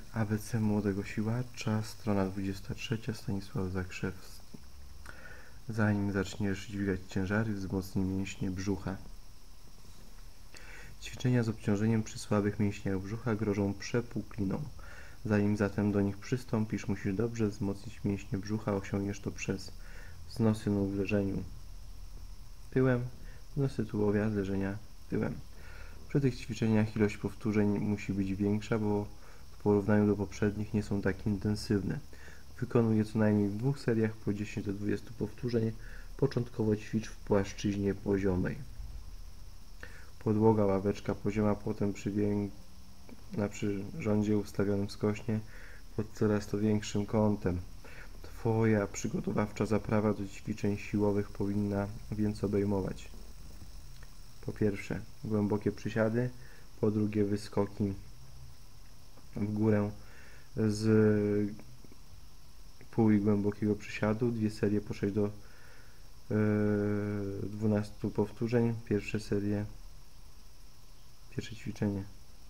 ABC młodego siłacza, strona 23, Stanisław Zakrzewski. Zanim zaczniesz dźwigać ciężary, wzmocnij mięśnie brzucha. Ćwiczenia z obciążeniem przy słabych mięśniach brzucha grożą przepukliną. Zanim zatem do nich przystąpisz, musisz dobrze wzmocnić mięśnie brzucha. Osiągniesz to przez wznosy nóg w leżeniu tyłem, wznosy tułowia z leżenia tyłem. Przy tych ćwiczeniach ilość powtórzeń musi być większa, bo w porównaniu do poprzednich nie są tak intensywne. Wykonuj je co najmniej w 2 seriach po 10 do 20 powtórzeń. Początkowo ćwicz w płaszczyźnie poziomej. Podłoga, ławeczka pozioma, potem na przyrządzie ustawionym skośnie pod coraz to większym kątem. Twoja przygotowawcza zaprawa do ćwiczeń siłowych powinna więc obejmować: po pierwsze głębokie przysiady, po drugie wyskoki w górę z pół i głębokiego przysiadu, 2 serie po 6 do 12 powtórzeń, pierwsze ćwiczenie.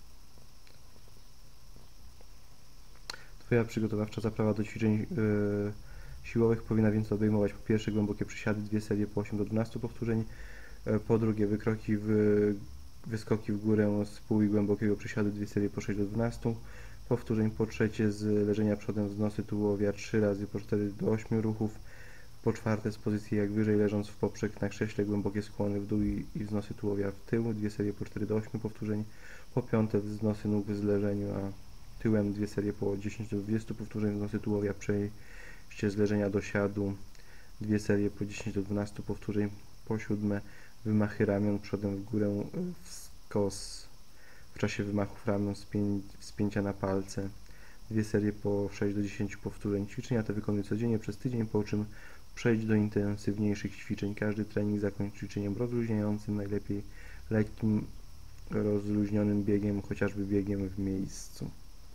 Twoja przygotowawcza zaprawa do ćwiczeń siłowych powinna więc obejmować: po pierwsze głębokie przysiady, 2 serie po 8 do 12 powtórzeń, po drugie wyskoki w górę z pół i głębokiego przysiadu, 2 serie po 6 do 12 powtórzeń, po trzecie z leżenia przodem wznosy tułowia 3 razy po 4 do 8 ruchów, po czwarte z pozycji jak wyżej, leżąc w poprzek na krześle, głębokie skłony w dół i wznosy tułowia w tył, 2 serie po 4 do 8 powtórzeń, po piąte wznosy nóg z leżenia tyłem, 2 serie po 10 do 20 powtórzeń, wznosy tułowia, przejście z leżenia do siadu, 2 serie po 10 do 12 powtórzeń, po siódme wymachy ramion przodem w górę w skos. W czasie wymachów ramion wspięcia na palce, 2 serie po 6 do 10 powtórzeń. Ćwiczenia te wykonuj codziennie przez tydzień, po czym przejdź do intensywniejszych ćwiczeń. Każdy trening zakończ ćwiczeniem rozluźniającym, najlepiej lekkim, rozluźnionym biegiem, chociażby biegiem w miejscu.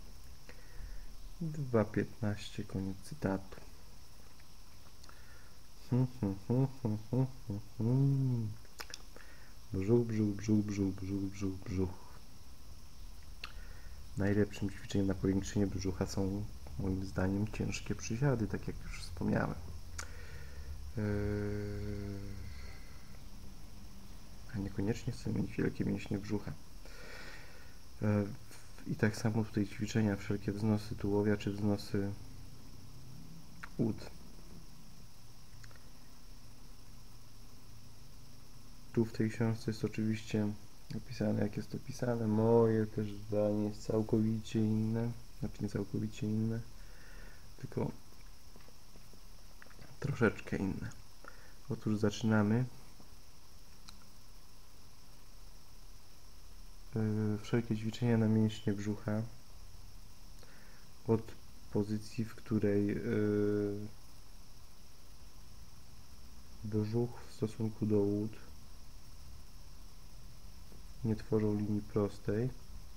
2.15, koniec cytatu. Brzuch, brzuch, brzuch, brzuch, brzuch, brzuch, brzuch. Najlepszym ćwiczeniem na powiększenie brzucha są moim zdaniem ciężkie przysiady, tak jak już wspomniałem. A niekoniecznie chcemy mieć wielkie mięśnie brzucha. I tak samo tutaj ćwiczenia, wszelkie wznosy tułowia czy wznosy ud. Tu w tej książce jest oczywiście napisane, jak jest to pisane. Moje też zdanie jest całkowicie inne. Znaczy nie całkowicie inne, tylko troszeczkę inne. Otóż zaczynamy. Wszelkie ćwiczenia na mięśnie brzucha od pozycji, w której brzuch w stosunku do łód nie tworzą linii prostej,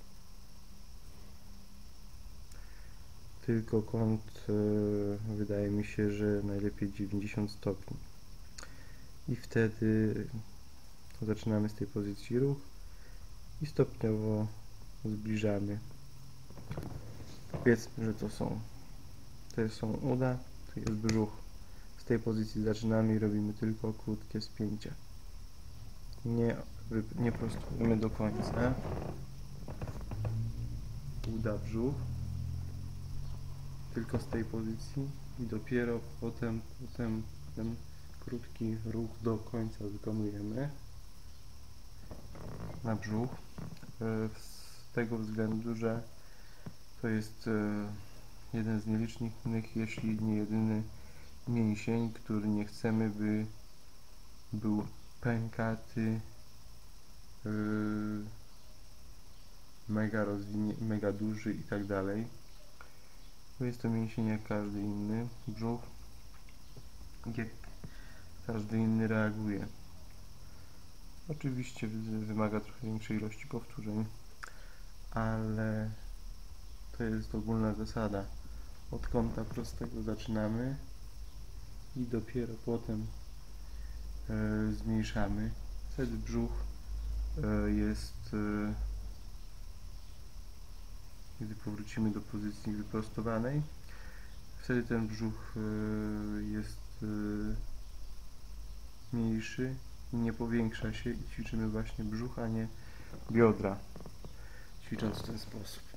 tylko kąt, wydaje mi się, że najlepiej 90 stopni. I wtedy zaczynamy z tej pozycji ruch i stopniowo zbliżamy. Powiedzmy, że to są uda, to jest brzuch. Z tej pozycji zaczynamy i robimy tylko krótkie spięcia. Nie prostujemy do końca. Uda, brzuch. Tylko z tej pozycji i dopiero potem ten krótki ruch do końca wykonujemy na brzuch. Z tego względu, że to jest jeden z nielicznych, jeśli nie jedyny mięsień, który nie chcemy, by był pękaty, mega duży i tak dalej. Bo jest to mięsień jak każdy inny. Brzuch, jak każdy inny, reaguje. Oczywiście wymaga trochę większej ilości powtórzeń, ale to jest ogólna zasada. Od kąta prostego zaczynamy i dopiero potem zmniejszamy. Wtedy brzuch jest Gdy powrócimy do pozycji wyprostowanej, wtedy ten brzuch jest mniejszy i nie powiększa się i ćwiczymy właśnie brzuch, a nie biodra, ćwicząc w ten sposób.